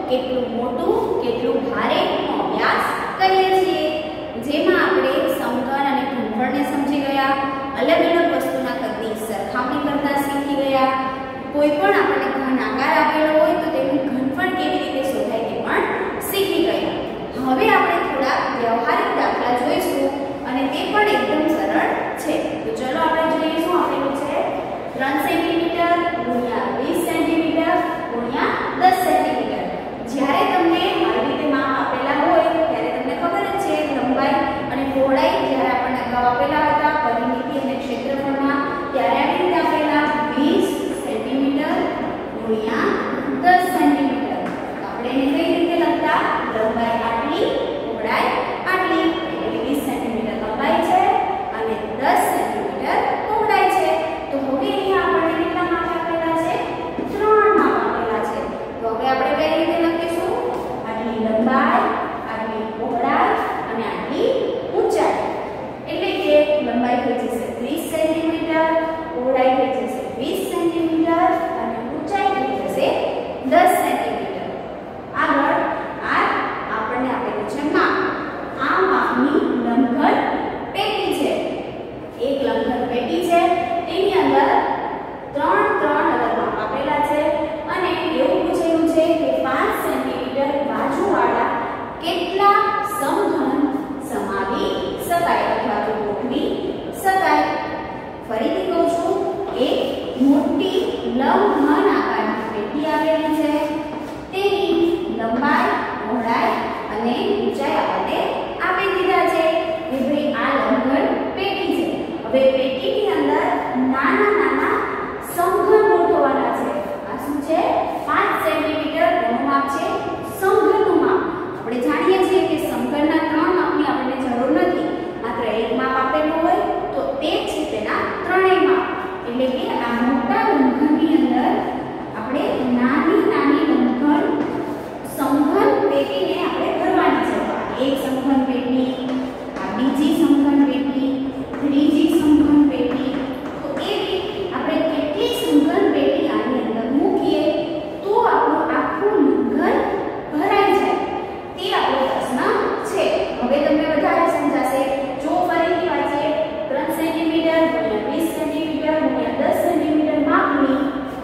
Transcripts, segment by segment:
કેટલું મોટું કેટલું ભારે નો અભ્યાસ કરીએ છીએ, જેમાં આપણે સમઘન અને ઘનફળને સમજી ગયા, અલગ અલગ વસ્તુના કદની સરખામણી કરતા શીખી ગયા, કોઈ પણ આપણને ઘન આકાર આપેલો હોય તો તેનું ઘનફળ કેવી રીતે શોધાય તે પણ શીખી ગયા. હવે આપણે થોડા વ્યવહારિક દાખલા જોઈશું અને તે પણ એકદમ સરળ છે. તો ચલો આપણે જોઈએ શું આપેલું છે. 3 સેન્ટીમીટર ગુણ્યા 20 સેન્ટીમીટર ગુણ્યા 10 સેન્ટીમીટર. જ્યારે તમને આવી રીતે માપ આપેલા હોય ત્યારે તમને ખબર જ છે લંબાઈ અને પહોળાઈ જ્યારે આપણને અગાઉ આપેલા હતા પરિમિતિ અને ક્ષેત્રફળમાં, ત્યારે આવી રીતે આપેલા 20 સેન્ટીમીટર ગુણ્યા 10 સેન્ટીમીટર. આપણે એને કઈ રીતે લખતા? લંબાઈ આટલી, પહોળાઈ આટલી, એટલે 20 સેન્ટીમીટર લંબાઈ છે અને 10 સેન્ટીમીટર પહોળાઈ છે. તો હવે અહીંયા આપણને કેટલા માપ આપેલા છે? 3 માપ આપેલા છે. તો હવે આપણે કઈ રીતે લખીશું? આટલી લંબાઈ, આટલી પહોળાઈ અને આટલી ઊંચાઈ. એટલે કે લંબાઈ થઈ જશે 30 સેન્ટીમીટર, પહોળાઈ થઈ જશે 20 સેન્ટીમીટર અને ઊંચાઈ થઈ જશે 10 સેન્ટીમીટર. આગળ આ આપણને આપેલું છે માપ. આ માપની લંબઘન પેટી છે. એક લંબઘન પેટી છે, તેની અંદર 3 અલગ માપ આપેલા છે અને એવું પૂછેલું છે કે 5 સેન્ટીમીટર બાજુવાળા કેટલા સમઘન સમાવી શકાય અથવા તો ગોઠવી શકાય. ફરીથી કહું છું, એક મોટી લંબઘન આકારની પેટી આવેલી છે, તેની લંબાઈ, પહોળાઈ અને ઊંચાઈ આપણને આપી દીધા છે કે ભાઈ આ લંબઘન પેટી છે. હવે પેટીની અંદર નાના નાના સમઘન ગોઠવવાના છે. આ શું છે? 5 સેન્ટીમીટર નું માપ છે, સમઘનનું માપ. આપણે જાણીએ છીએ કે સમઘનના 3 માપની આપણને જરૂર નથી, માત્ર એક માપ આપેલું હોય તો તે છે તેના ત્રણેય માપ. એટલે કે આ મોટા લંબઘનની અંદર આપણે નાની નાની લંબઘન સમઘન પેટીને આપણે ભરવાની છે. એક સમઘન પેટી, આ બીજી સમઘન પેટી, ત્રીજી સમઘન પેટી. તો એવી આપણે કેટલી સમઘન પેટી આની અંદર મૂકીએ તો આપણું આખું લંબઘન ભરાઈ જાય, તે આપણો પ્રશ્ન છે. હવે તમને વધારે સમજાશે. જો ફરીથી વાંચીએ, 3 સેન્ટીમીટર ગુણ્યા 20 સેન્ટીમીટર ગુણ્યા 10 સેન્ટીમીટર માપની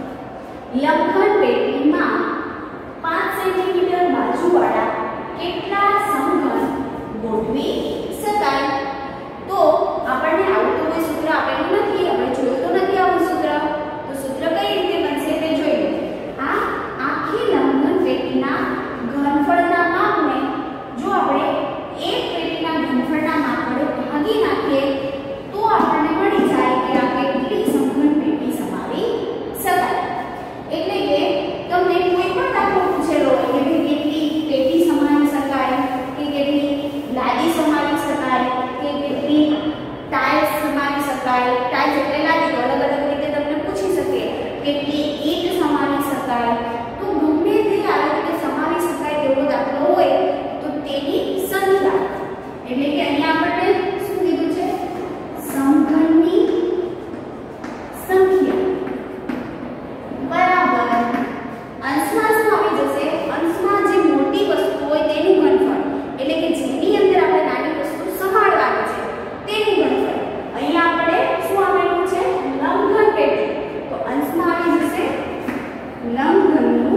લંબઘન પેટીમાં 5 સેન્ટીમીટર બાજુવાળા કેટલા સમઘન ગોઠવી શકાય. તો આપણને આવું તો કોઈ સૂત્ર આપેલું નથી, આપણે જોયું તો નથી આવું સૂત્ર. તો સૂત્ર કઈ રીતે બનશે તે જોઈએ. આ આખી લંબઘન પેટીના ઘનફળના માપને જો આપણે એક પેટીના ઘનફળના માપ વડે ભાગી નાખીએ તો આપણને મળી જાય કે આ કેટલી સમઘન પેટી સમાવી શકાય. એટલે કે તમને કોઈ પણ દાખલો પૂછેલો હોય કે કેટલી પેટી સમાવી શકાય, કે કેટલી લાદી સમાવી શકાય, કે કેટલી ટાઇલ્સ સમાવી શકાય. ટાઇલ્સ એટલે લાદી, અલગ અલગ રીતે તમને પૂછી શકે. કેટલી ઈંટ સમાવી શકાય. તો ગમે તે આવી રીતે સમાવી શકાય તેવો દાખલો હોય તો તેની સંખ્યા, એટલે કે અહીંયા આપણને શું કીધું છે? સમઘનની સંખ્યા બરાબર અંશમાં શું આવી જશે? અંશમાં જે મોટી વસ્તુ હોય તેનું ઘનફળ, એટલે કે જેની અંદર આપણે નાની વસ્તુ સમાડવાની છે તેનું ઘનફળ. અહીંયા આપણે શું આવેલું છે? લંબઘન પેટી. તો અંશમાં આવી જશે લંબઘનનું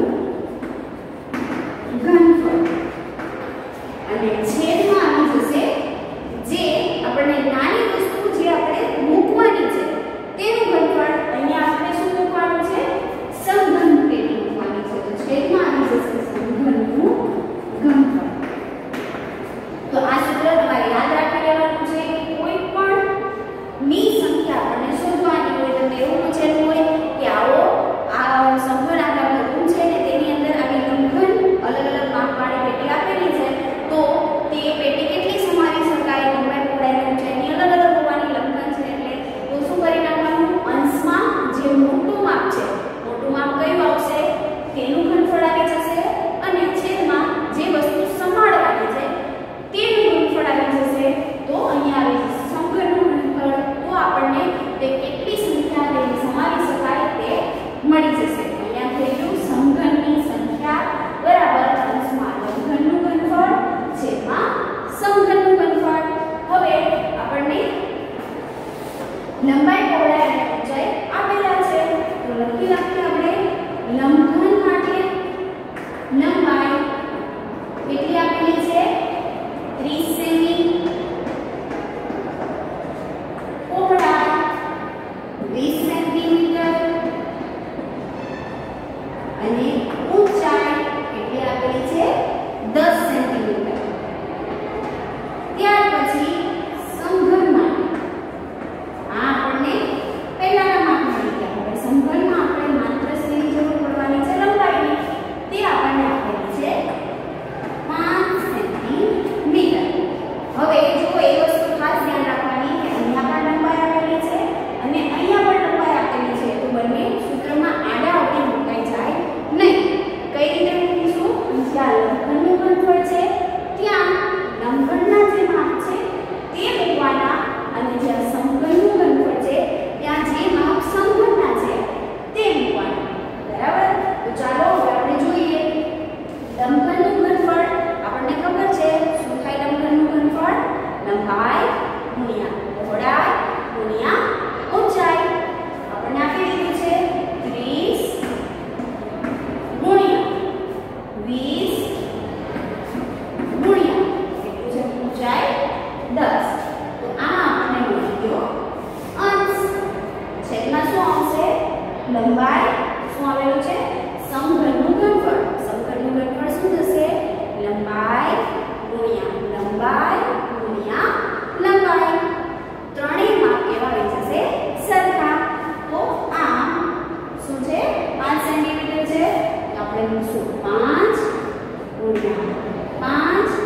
ઘનફળ અને છેદમાં આવી જશે જે આપણને નાની વસ્તુ જે આપણે મૂકવાની છે તેનું ઘનફળ. અહીંયા આપણે શું મૂકવાનું છે? સમઘન પેટી મૂકવાની છે. તો છેદમાં આવી જશે સમઘનનું ઘનફળ. તો આ સૂત્ર તમારે યાદ રાખી લેવાનું છે કે કોઈ પણ ની સંખ્યા આપણને શોધવાની હોય, તમને એવું પૂછેલું હોય કે આવો આ સમઘન આકારનો રૂમ છે ને તેની અંદર આવી લંબઘન અલગ અલગ માપવાળી પેટી આપેલી છે, તો તે 20 ગુણ્યા કેટલું છે ઊંચાઈ 10 તો આ આપણે મળી ગયો અંશ છેદમાં શું આવશે લંબાઈ શું આવેલું છે સમઘનનું ઘનફળ શું થશે લંબાઈ ગુણ્યા લંબાઈ ત્રણેય માપ કેવા આવી જશે સરખા તો આ શું છે 5 સેન્ટીમીટર છે તો આપણે મૂકશું 5 ગુણ્યા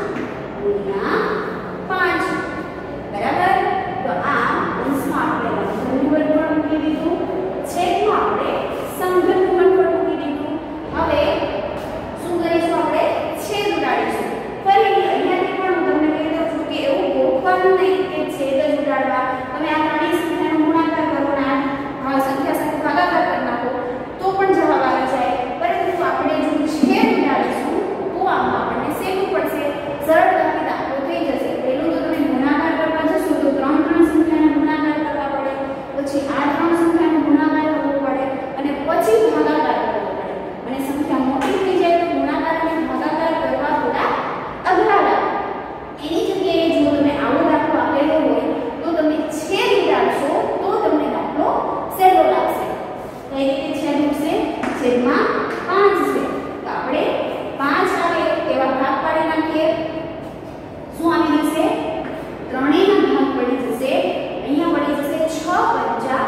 5 બરાબર તો આ અંશમાં આપણે લંબઘનનું ઘનફળ મૂકી દીધું છેદમાં આપણે સમઘનનું ઘનફળ મૂકી દીધું હવે શું કરીશું આપણે છેદ ઉડાડીશું ફરીથી અહીંયાથી પણ હું તમને કહી દઉં છું કે એવું ગોખવાનું નહીં કે છેદ જ ઉડાડવા તમે આ ત્રણેય સંખ્યાનો ગુણાકાર કરો ને આ સંખ્યા સાથે ભાગાકાર કરી નાખો તો પણ જવાબ આવી જાય પરંતુ આપણે જો છેદ ઉડાડીશું તો આમાં આપણને શેનું પડશે સરળતાથી દાખલો થઈ જશે પહેલું તો તમે ગુણાકાર કરવા જશો તો ત્રણ સંખ્યાનો ગુણાકાર કરવા પડે પછી આ ત્રણ સંખ્યાનો ગુણાકાર કરવો પડે અને પછી ભાગાકાર કરવો પડે અને સંખ્યા મોટી થઈ જાય તો ગુણાકાર અને ભાગાકાર કરવા થોડા અઘરા લાગે એની જગ્યાએ જો તમે આવો દાખલો આપેલો હોય તો તમે છેદ ઉડાડશો તો તમને દાખલો સહેલો લાગશે કઈ રીતે છેદ ઉડશે છેદમાં 5 છે તો આપણે 5 આવે એવા ભાગ પાડી નાખીએ શું આવી જશે ત્રણેયના ભાગ પડી જશે અહીંયા પડી જશે 6 પંચા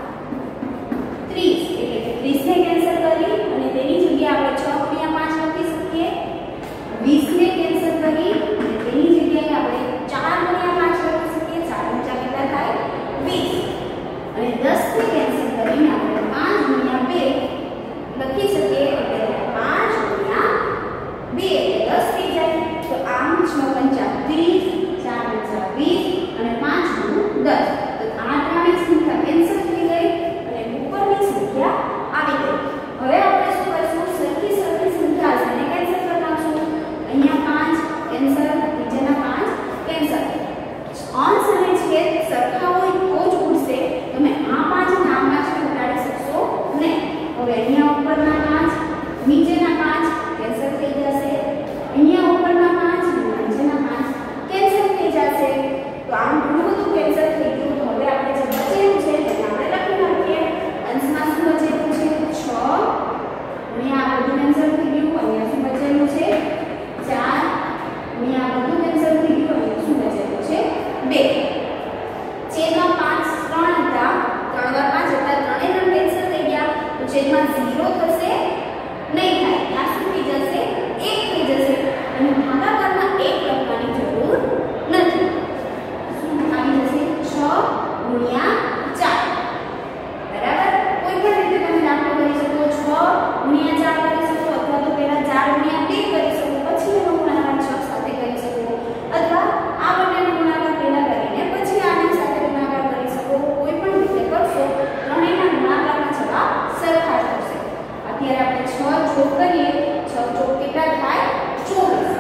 30 એટલે કે 30 ને કેન્સલ કરી અને તેની જગ્યાએ આપણે 6 ગુણ્યા 5 લખી શકીએ 20 ને કેન્સલ કરી અને તેની જગ્યાએ આપણે 4 ગુણ્યા 5 લખી શકીએ 4 પંચા કેટલા થાય 20 અને 10 ને કેન્સલ કરીને આપણે 5 ગુણ્યા 2 લખી શકીએ એટલે 5 ગુણ્યા 2 એટલે 10 થઈ જાય તો આમ 6 પંચા 30 4 પંચા 20 અને 5 ગુણ્યા 10 તો આ ત્રણેય સંખ્યા કેન્સલ થઈ ગઈ અને ઉપરની સંખ્યા આવી ગઈ હવે આપણે શું કરીશું સરખી સંખ્યા છે એને કેન્સલ કરી નાખશું અહીંયા 5 કેન્સલ નીચેના 5 કેન્સલ અંશ અને છેદ સરખા હોય તો જ ઉડશે તમે આ 5 ના 5 ઉડાડી શકશો નહીં હવે અહીંયા ઉપરના 5 નીચેના 5 કેન્સલ થઈ જશે અહીંયા ઉપરના 5 નીચેના 5 કેન્સલ થઈ જશે તો આમ ઘણું બધું કેન્સલ થઈ ગયું તો હવે આપણે જે બચેલું છે તેને આપણે લખી નાખીએ અંશમાં શું બચેલું છે 6 અહીંયા આ બધું કેન્સલ થઈ ગયું અહીંયા શું બચેલું છે 4 અહીંયા આ બધું કેન્સલ થઈ ગયું અહીંયા શું બચેલું છે 2 છેદમાં 5 3 હતા 3 વાર 5 હતા ત્રણેય કેન્સલ થઈ ગયા તો છેદમાં 0 થશે નહીં થાય ત્યાં શું થઈ જશે 1 થઈ જશે અને ભાગાકારમાં 1 લખવાની જરૂર નથી શું આવી જશે 6 ગુણ્યા 4 બરાબર કોઈ પણ રીતે તમે દાખલો કરી શકો 6 ગુણ્યા 4 કરી શકો અથવા તો પહેલા 4 ગુણ્યા 2 કરી શકો પછી એનો ગુણાકાર 6 સાથે કરી શકો અથવા આ બંનેનો ગુણાકાર પહેલા કરીને પછી આની સાથે ગુણાકાર કરી શકો કોઈ પણ રીતે કરશો ત્રણેયના ગુણાકારના જવાબ સરખા થશે અત્યારે આપણે 6 જોડ કરીએ 6 જોડ કેટલા થાય 24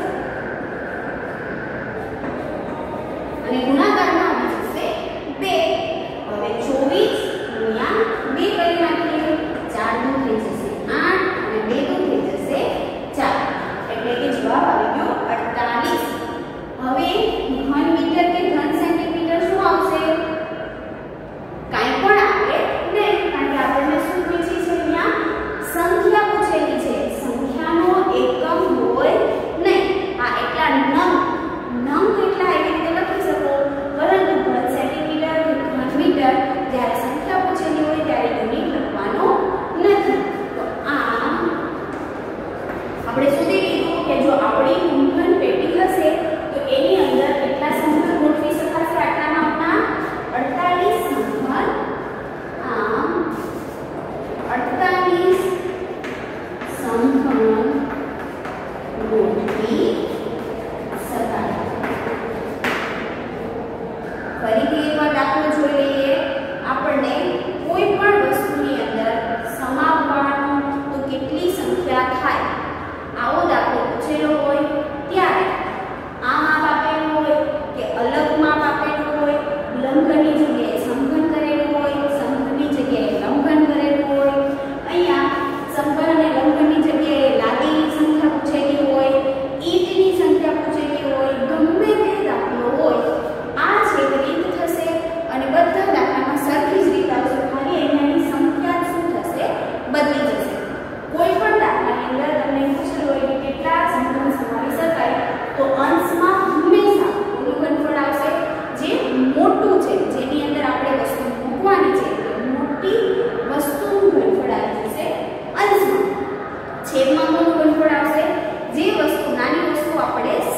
અને ગુણાકારમાં આવી જશે 2 હવે 24 ગુણ્યા 2 કરી નાખીએ 4 નું થઈ જશે 8 અને 2 નું થઈ જશે 4 એટલે કે જવાબ આવી ગયો 48 હવે ઘન મીટર કે ઘન સેન્ટીમીટર શું આવશે કાઈ પણ આવે નહીં કારણ કે આપણને શું પૂછી છે અહીંયા સંખ્યા પૂછેલી છે સંખ્યાનો એકમ હોય નહીં આ એટલા નંગ કેટલા એવી રીતે લખી શકો પરંતુ ઘન સેન્ટીમીટર કે ઘન મીટર જ્યારે સંખ્યા પૂછેલી હોય ત્યારે યુનિટ લખવાનો નથી તો આ આપણે શોધી લીધું કે જો આપણી ઊંઘન પેટી હશે તો એની અંદર કેટલા સંખ્યા ગોઠવી શકાશે આટલા માપના 48 સંખ્યા આમ 48 સંખ્યા ગોઠવી શકાય ફરીથી એકવાર દાખલો જોઈ લઈએ આપણને કોઈ પણ વસ્તુની અંદર સમાવવાનું તો કેટલી સંખ્યા થાય આવો દાખલો પૂછેલો હોય ત્યારે આ માપ આપેલું હોય કે અલગ માપ આપેલું હોય લંબઘનની જગ્યાએ સમઘન કરેલું હોય સમઘનની જગ્યાએ લંબઘન કરેલું હોય અહીંયા સમઘન અને લંબઘનની જગ્યાએ લાગેલી સંખ્યા પૂછેલી એકમોનું ઘનફળ આવશે. જે વસ્તુ નાની વસ્તુ આપણે